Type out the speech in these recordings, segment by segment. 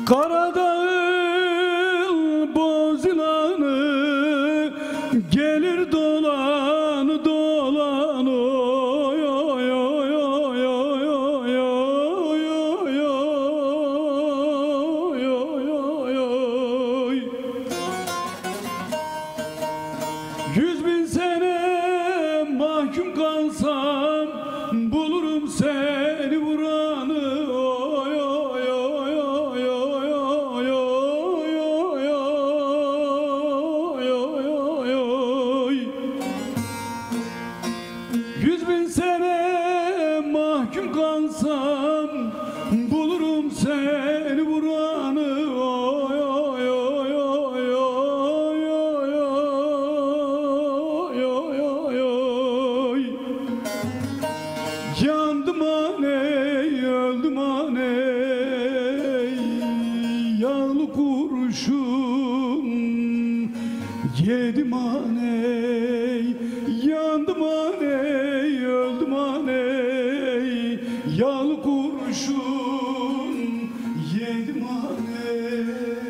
Karadağ'ın bozilanı gelir dolanı dolanı, oy oy oy oy oy oy oy oy oy oy. 100.000 sene mahkum kalsam bulurum seni vuranı, oy oy oy oy oy oy oy oy oy oy. 100.000 sene mahkum kalsam bulurum seni vuranı, oy oy oy oy oy oy oy oy. Yandım aney, öldüm aney, yağlı kurşun yedim aney. Yandım aney, öldüm aney, yağlı kurşun yedim aney.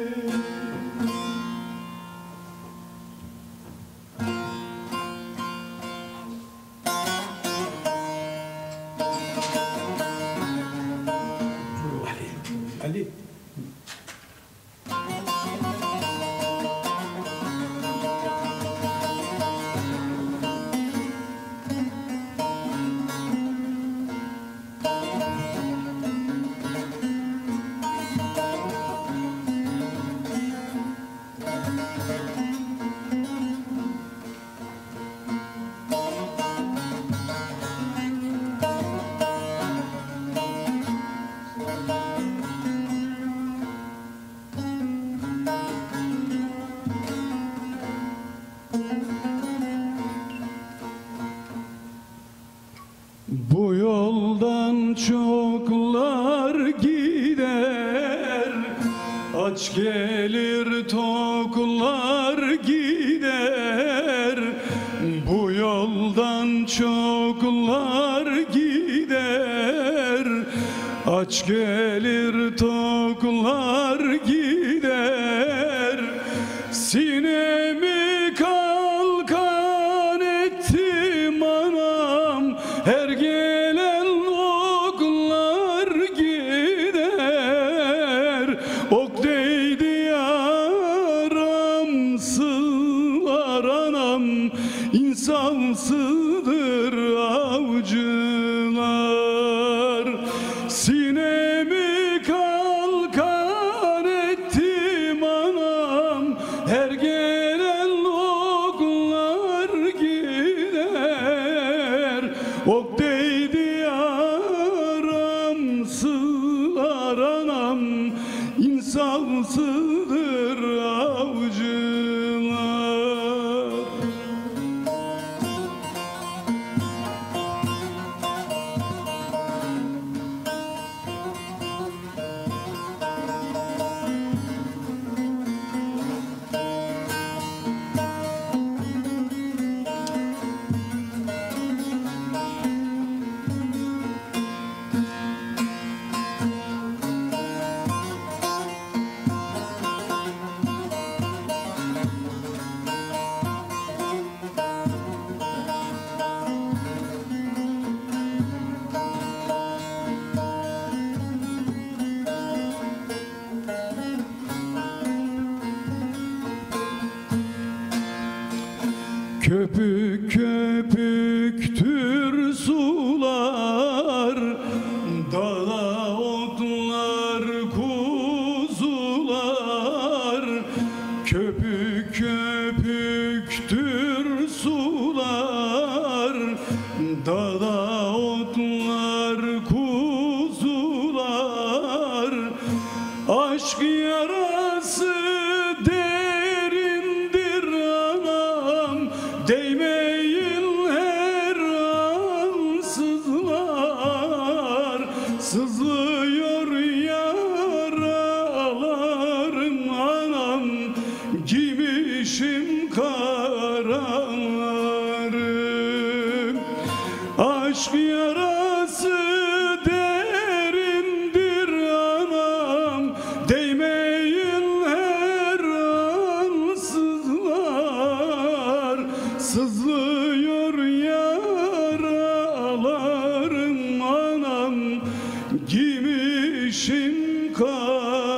Ali. Bu yoldan çoklar gider, aç gelir toklar gider. Bu yoldan çoklar gider, aç gelir toklar gider. Sinemi kalkan ettim anam, her gelen oklar gider. Ok değdi yaram, sığlar anam, insafsızdır avcılar. Sinemi kalkan ettim anam, her gelen oklar gider. Ok değdi yaram, sığlar anam, insafsızdır avcılar. Köpük köpüktür sular, dağda otlar kuzular. Köpük köpüktür sular, dağda otlar kuzular. Aşk yarası derindir anam, değmeyin her an sızlar. Sızlıyor yaralarım anam, giymişim karalarım. Aşk yarası derindir anam, değme giymişim